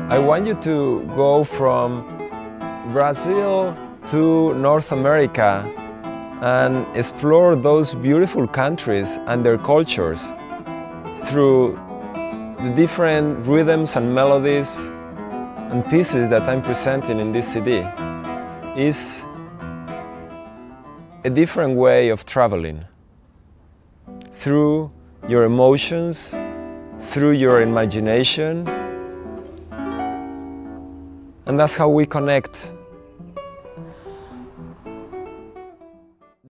I want you to go from Brazil to North America and explore those beautiful countries and their cultures through the different rhythms and melodies and pieces that I'm presenting in this CD. Is a different way of traveling through your emotions, through your imagination, and that's how we connect